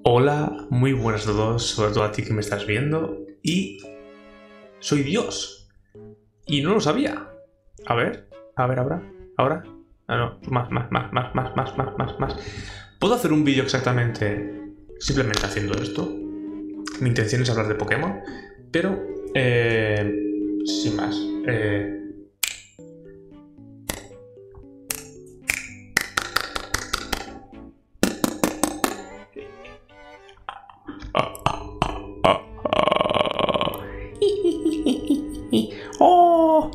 Hola, muy buenas a todos, sobre todo a ti que me estás viendo. Y soy Dios. Y no lo sabía. Ahora. Ah, no, más. ¿Puedo hacer un vídeo exactamente simplemente haciendo esto? Mi intención es hablar de Pokémon, pero sin más. Oh.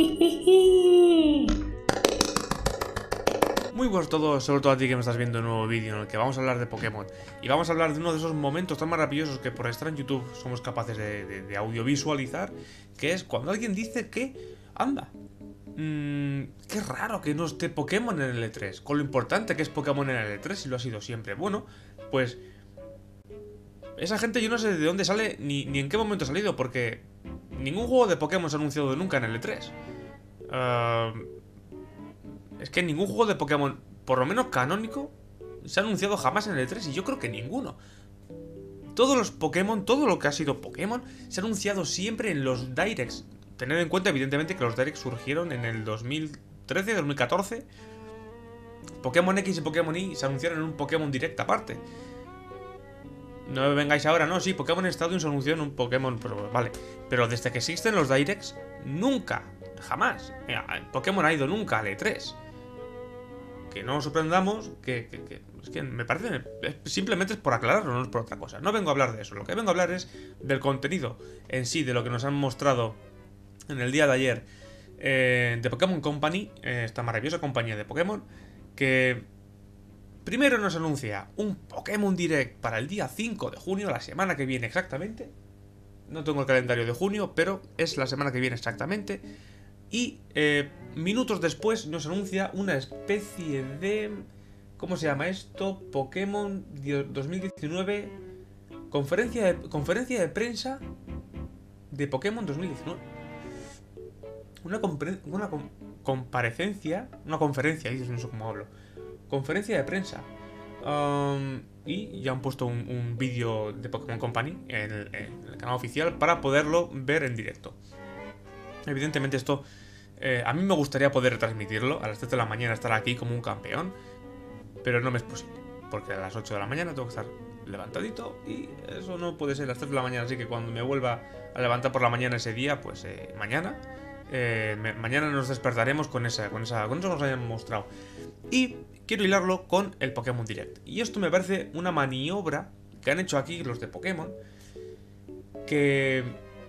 Muy buenos a todos, sobre todo a ti que me estás viendo un nuevo vídeo en el que vamos a hablar de Pokémon. Y vamos a hablar de uno de esos momentos tan maravillosos que por estar en YouTube somos capaces de audiovisualizar, que es cuando alguien dice que, anda, qué raro que no esté Pokémon en el E3, con lo importante que es Pokémon en el E3 y lo ha sido siempre. Bueno, pues esa gente yo no sé de dónde sale ni en qué momento ha salido, porque ningún juego de Pokémon se ha anunciado nunca en el E3. Es que ningún juego de Pokémon, por lo menos canónico, se ha anunciado jamás en el E3 y yo creo que ninguno. Todos los Pokémon, todo lo que ha sido Pokémon, se ha anunciado siempre en los Directs. Tened en cuenta, evidentemente, que los Directs surgieron en el 2013, 2014. Pokémon X y Pokémon Y se anunciaron en un Pokémon Direct aparte. No me vengáis ahora, no, sí, Pokémon Stadium se anunció en un Pokémon, pero vale. Pero desde que existen los Directs, nunca, jamás, Pokémon ha ido nunca al E3. Que no nos sorprendamos, es que me parece, simplemente es por aclararlo, no es por otra cosa. No vengo a hablar de eso, lo que vengo a hablar es del contenido en sí, de lo que nos han mostrado en el día de ayer de Pokémon Company, esta maravillosa compañía de Pokémon, que primero nos anuncia un Pokémon Direct para el día 5 de junio, la semana que viene exactamente. No tengo el calendario de junio, pero es la semana que viene exactamente. Y minutos después nos anuncia una especie de... ¿Cómo se llama esto? Pokémon 2019. Conferencia de prensa de Pokémon 2019. Una comparecencia. Una conferencia, no sé cómo hablo. Conferencia de prensa. Y ya han puesto un vídeo de Pokémon Company en el canal oficial para poderlo ver en directo. Evidentemente esto, a mí me gustaría poder retransmitirlo a las 3 de la mañana, estar aquí como un campeón, pero no me es posible, porque a las 8 de la mañana tengo que estar levantadito y eso no puede ser a las 3 de la mañana, así que cuando me vuelva a levantar por la mañana ese día, pues mañana nos despertaremos con eso que nos hayan mostrado. Y quiero hilarlo con el Pokémon Direct. Y esto me parece una maniobra que han hecho aquí los de Pokémon, que...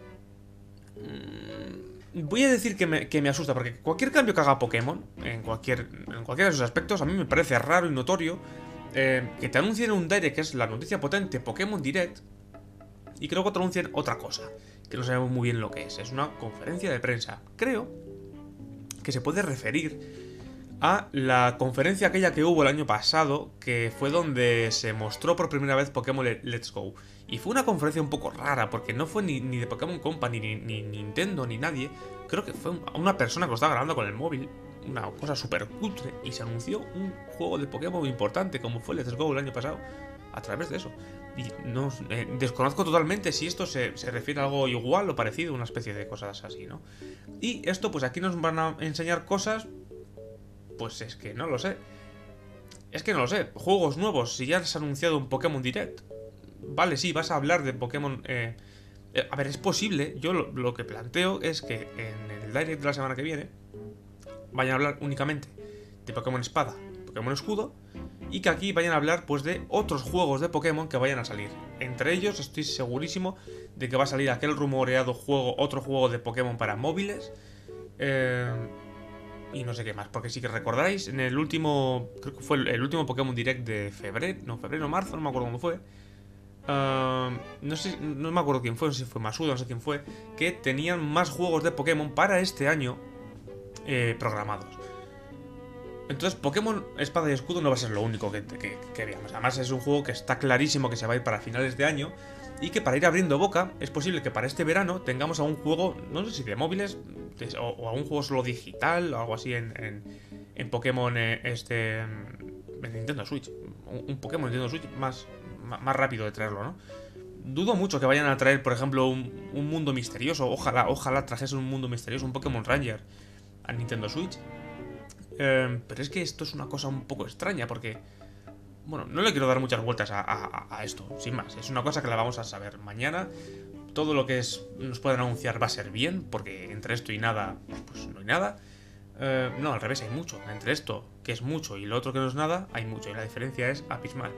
voy a decir que me asusta, porque cualquier cambio que haga Pokémon, en cualquiera de esos aspectos, a mí me parece raro y notorio que te anuncien un Direct, que es la noticia potente Pokémon Direct, y que luego te anuncien otra cosa, que no sabemos muy bien lo que es una conferencia de prensa. Creo que se puede referir a la conferencia aquella que hubo el año pasado, que fue donde se mostró por primera vez Pokémon Let's Go. Y fue una conferencia un poco rara, porque no fue ni de Pokémon Company, ni Nintendo, ni nadie. Creo que fue una persona que lo estaba grabando con el móvil, una cosa súper cutre, y se anunció un juego de Pokémon importante, como fue Let's Go el año pasado, a través de eso. Y no desconozco totalmente si esto se refiere a algo igual o parecido, una especie de cosas así, ¿no? Y esto, pues aquí nos van a enseñar cosas. Pues es que no lo sé. Juegos nuevos, si ya has anunciado un Pokémon Direct. Vale, sí, vas a hablar de Pokémon... a ver, es posible. Yo lo que planteo es que en el Direct de la semana que viene vayan a hablar únicamente de Pokémon Espada, Pokémon Escudo, y que aquí vayan a hablar pues de otros juegos de Pokémon que vayan a salir. Entre ellos estoy segurísimo de que va a salir aquel rumoreado otro juego de Pokémon para móviles. Y no sé qué más, porque si que recordáis, en el último, creo que fue el último Pokémon Direct de febrero, marzo, no me acuerdo cuándo fue. No sé, no me acuerdo quién fue, no sé si fue Masuda, no sé quién fue, que tenían más juegos de Pokémon para este año programados. Entonces Pokémon Espada y Escudo no va a ser lo único que veamos. Además es un juego que está clarísimo que se va a ir para finales de año, y que para ir abriendo boca es posible que para este verano tengamos a un juego, no sé si de móviles o a un juego solo digital o algo así en Pokémon en Nintendo Switch. Un Pokémon Nintendo Switch más más rápido de traerlo, ¿no? Dudo mucho que vayan a traer, por ejemplo, un mundo misterioso. Ojalá trajese un mundo misterioso, un Pokémon Ranger a Nintendo Switch. Pero es que esto es una cosa un poco extraña porque... Bueno, no le quiero dar muchas vueltas a esto, sin más. Es una cosa que la vamos a saber mañana. Todo lo que nos puedan anunciar va a ser bien, porque entre esto y nada, pues no hay nada. No, al revés, hay mucho. Entre esto, que es mucho, y lo otro que no es nada, hay mucho. Y la diferencia es abismal.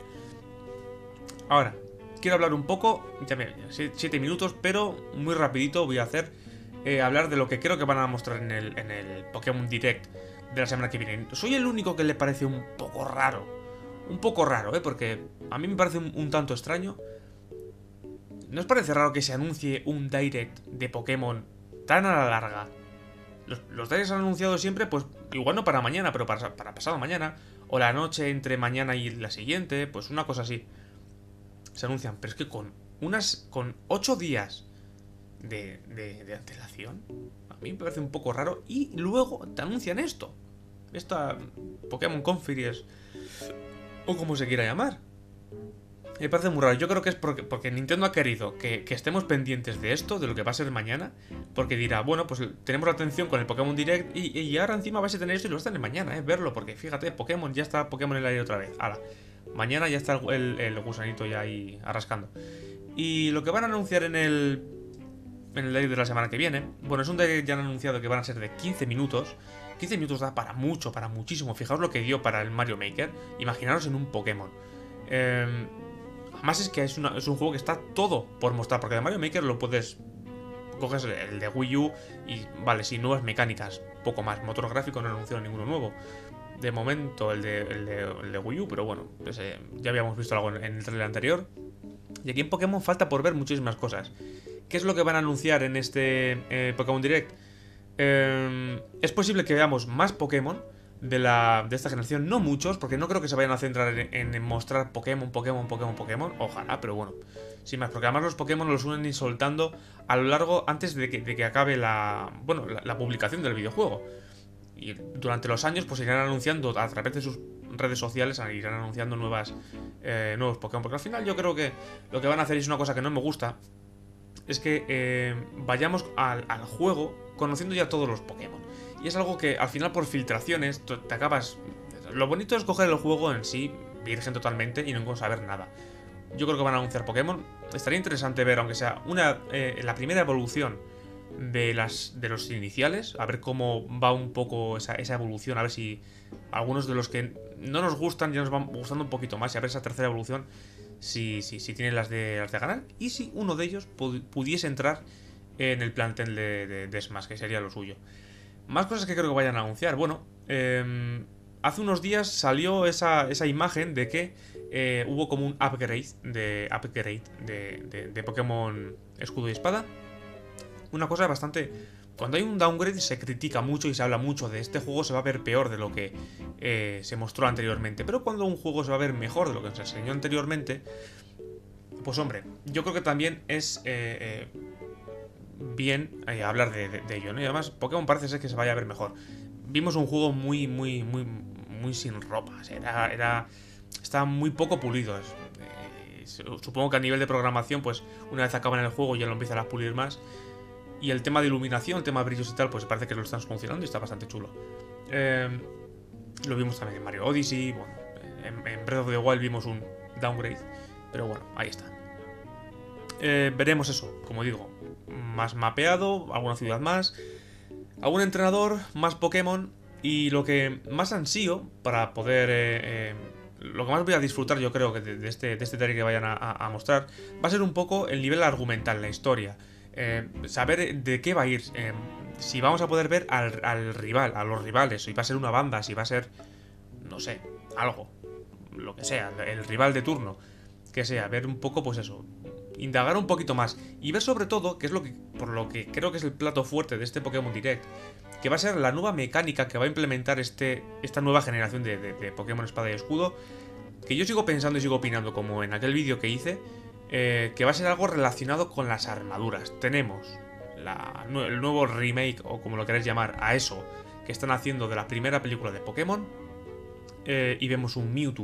Ahora, quiero hablar un poco, ya me 7 minutos, pero muy rapidito voy a hacer hablar de lo que creo que van a mostrar en el Pokémon Direct de la semana que viene. Soy el único que le parece un poco raro. Un poco raro, porque a mí me parece un tanto extraño. ¿No os parece raro que se anuncie un Direct de Pokémon tan a la larga? Los Directs se han anunciado siempre, pues igual no para mañana, pero para pasado mañana. O la noche entre mañana y la siguiente, pues una cosa así. Se anuncian, pero es que con 8 días de antelación, a mí me parece un poco raro. Y luego te anuncian esto. Esta Pokémon Conference, o como se quiera llamar. Me parece muy raro. Yo creo que es porque Nintendo ha querido que estemos pendientes de esto, de lo que va a ser mañana. Porque dirá, bueno, pues tenemos la atención con el Pokémon Direct y ahora encima vais a tener esto y lo están en mañana, verlo. Porque fíjate, Pokémon, ya está Pokémon en el aire otra vez. Hala, mañana ya está el gusanito ya ahí arrascando. Y lo que van a anunciar en el Direct de la semana que viene, bueno, es un Direct ya han anunciado que van a ser de 15 minutos. 15 minutos da para mucho, para muchísimo. Fijaos lo que dio para el Mario Maker. Imaginaros en un Pokémon. Además es que es un juego que está todo por mostrar. Porque de Mario Maker lo puedes... Coges el de Wii U y vale, sí, nuevas mecánicas, poco más. Motor gráfico no anunciaron ninguno nuevo. De momento el de Wii U, pero bueno, pues, ya habíamos visto algo en el trailer anterior. Y aquí en Pokémon falta por ver muchísimas cosas. ¿Qué es lo que van a anunciar en este Pokémon Direct? Es posible que veamos más Pokémon de esta generación, no muchos, porque no creo que se vayan a centrar en mostrar Pokémon. Ojalá, pero bueno, sin más, porque además los Pokémon los suelen ir soltando a lo largo, antes de que acabe la publicación del videojuego. Y durante los años pues irán anunciando a través de sus redes sociales, irán anunciando nuevos Pokémon, porque al final yo creo que lo que van a hacer, es una cosa que no me gusta, es que vayamos al juego conociendo ya todos los Pokémon. Y es algo que al final por filtraciones te acabas... Lo bonito es coger el juego en sí, virgen totalmente, y no saber nada. Yo creo que van a anunciar Pokémon. Estaría interesante ver, aunque sea la primera evolución de los iniciales, a ver cómo va un poco esa evolución, a ver si algunos de los que no nos gustan ya nos van gustando un poquito más, y a ver esa tercera evolución si tienen las de ganar, y si uno de ellos pudiese entrar en el plantel de Smash, que sería lo suyo. Más cosas que creo que vayan a anunciar. Bueno, hace unos días salió esa imagen de que hubo como un upgrade de Pokémon Escudo y Espada. Una cosa bastante... Cuando hay un downgrade se critica mucho y se habla mucho de este juego se va a ver peor de lo que se mostró anteriormente. Pero cuando un juego se va a ver mejor de lo que se enseñó anteriormente, pues hombre, yo creo que también es bien hablar de ello, ¿no? Y además Pokémon parece ser que se vaya a ver mejor. Vimos un juego muy sin ropas. Estaba muy poco pulido. Supongo que a nivel de programación, pues una vez acaban el juego ya lo empiezan a pulir más. Y el tema de iluminación, el tema de brillos y tal, pues parece que lo están solucionando y está bastante chulo. Lo vimos también en Mario Odyssey. Bueno, en Breath of the Wild vimos un downgrade. Pero bueno, ahí está. Veremos eso, como digo, más mapeado, alguna ciudad más, algún entrenador, más Pokémon. Y lo que más ansío para poder... lo que más voy a disfrutar, yo creo, que de este trailer que vayan a mostrar, va a ser un poco el nivel argumental, la historia. Saber de qué va a ir. Si vamos a poder ver al rival, a los rivales, si va a ser una banda, si va a ser, no sé, algo, lo que sea, el rival de turno, que sea, ver un poco, pues eso, indagar un poquito más y ver sobre todo, que es por lo que creo que es el plato fuerte de este Pokémon Direct, que va a ser la nueva mecánica que va a implementar esta nueva generación de Pokémon Espada y Escudo, que yo sigo pensando y sigo opinando, como en aquel vídeo que hice, que va a ser algo relacionado con las armaduras. Tenemos el nuevo remake, o como lo queráis llamar, a eso que están haciendo de la primera película de Pokémon, y vemos un Mewtwo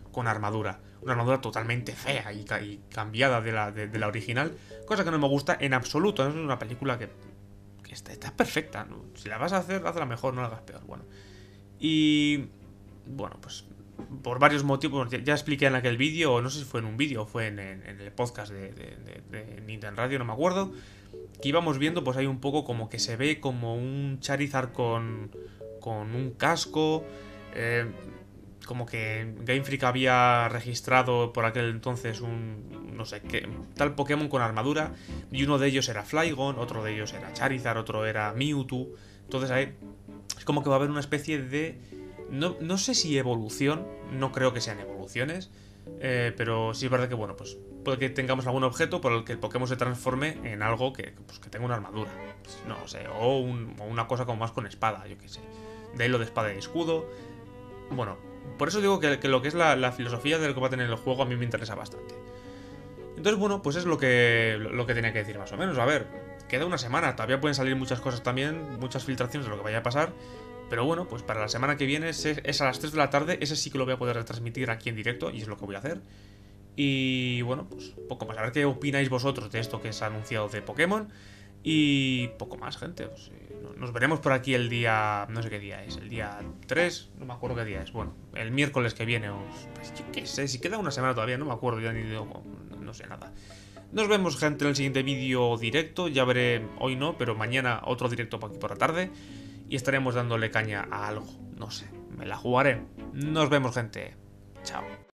con armadura. Una armadura totalmente fea y cambiada de la original. Cosa que no me gusta en absoluto. Es una película que está perfecta, ¿no? Si la vas a hacer, hazla mejor, no la hagas peor. Bueno. Y bueno, pues por varios motivos, ya expliqué en aquel vídeo, o no sé si fue en un vídeo o fue en el podcast de Nintendo Radio, no me acuerdo, que íbamos viendo, pues hay un poco como que se ve como un Charizard con un casco, como que Game Freak había registrado por aquel entonces no sé, qué tal Pokémon con armadura, y uno de ellos era Flygon, otro de ellos era Charizard, otro era Mewtwo. Entonces ahí es como que va a haber una especie de... No sé si evolución, no creo que sean evoluciones, pero sí es verdad que, bueno, pues puede que tengamos algún objeto por el que el Pokémon se transforme en algo pues, que tenga una armadura. Pues, no sé, o una cosa como más con espada, yo qué sé. De ahí lo de espada y escudo. Bueno, por eso digo que lo que es la filosofía de lo que va a tener el juego a mí me interesa bastante. Entonces, bueno, pues es lo que tenía que decir más o menos. A ver, queda una semana, todavía pueden salir muchas cosas también, muchas filtraciones de lo que vaya a pasar. Pero bueno, pues para la semana que viene es a las 3 de la tarde, ese sí que lo voy a poder retransmitir aquí en directo y es lo que voy a hacer. Y bueno, pues poco más. A ver qué opináis vosotros de esto que se ha anunciado de Pokémon. Y poco más, gente. Pues, nos veremos por aquí el día... No sé qué día es. El día 3. No me acuerdo qué día es. Bueno, el miércoles que viene. Pues yo qué sé. Si queda una semana todavía. No me acuerdo ya ni de... No sé nada. Nos vemos, gente, en el siguiente vídeo directo. Ya veré... Hoy no, pero mañana otro directo por aquí por la tarde. Y estaremos dándole caña a algo. No sé. Me la jugaré. Nos vemos, gente. Chao.